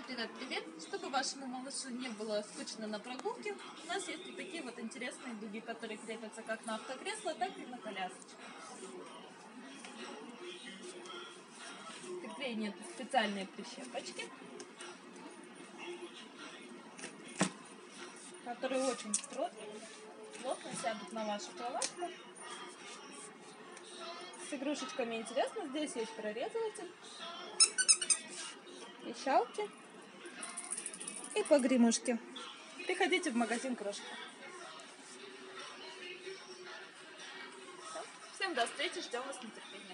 Привет-привет! Чтобы вашему малышу не было скучно на прогулке, у нас есть вот такие вот интересные дуги, которые крепятся как на автокресло, так и на колясочку. К креплению специальные прищепочки, которые очень плотно сядут на вашу кроватку. С игрушечками интересно, здесь есть прорезыватель, пищалки и погремушки. Приходите в магазин Крошка. Всем до встречи, ждем вас с нетерпением.